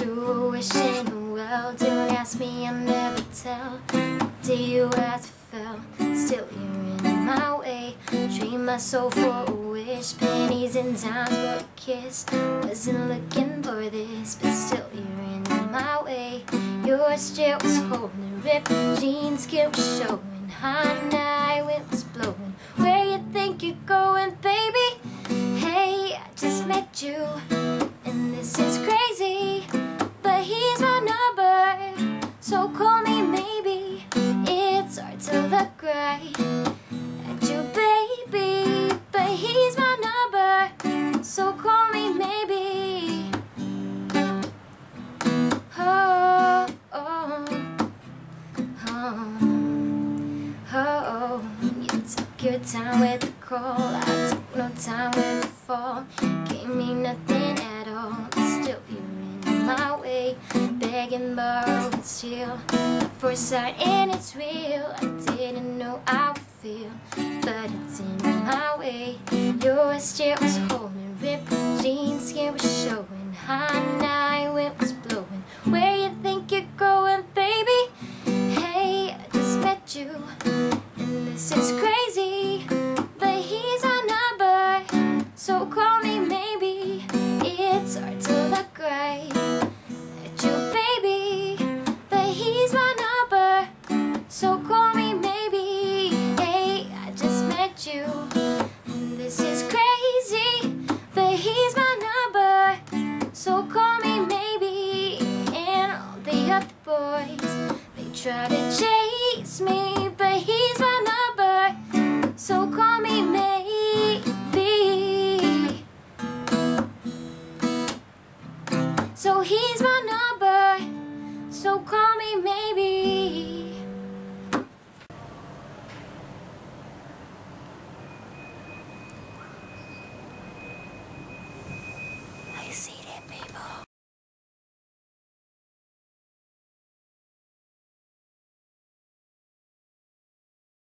you wishing well. Don't ask me, I'll never tell. Do you as fell? Still you're in my way. Trade my soul for a wish. Pennies and dimes for a kiss. Wasn't looking for this, but still you're in my way. Your strip was holding, ripped jeans, skin was showing. High night wind was blowing. Where you think you're going, baby? Hey, I just met you, and this is crazy, but he's my number, so call me maybe. It's hard to look right at you, baby, but he's my number, so call me maybe. Oh, oh, oh, oh. You took your time with the call, I took no time with the fall. Gave me nothing at all, but still you're in my way. Begging, borrow, and steal. At first sight and it's real. I didn't know I would feel, but it's in my way. Your strip was holding, ripped jeans, skin was showing. High night wind was blowing. Where you think you're going, baby? Hey, I just met you, and this is crazy, but he's our number, so call me maybe. It's hard to look right at you, baby, but he's my number, so call me maybe. Hey, I just met you, and this is crazy, but he's my number, so call me maybe. And all the other boys, they try to chase me,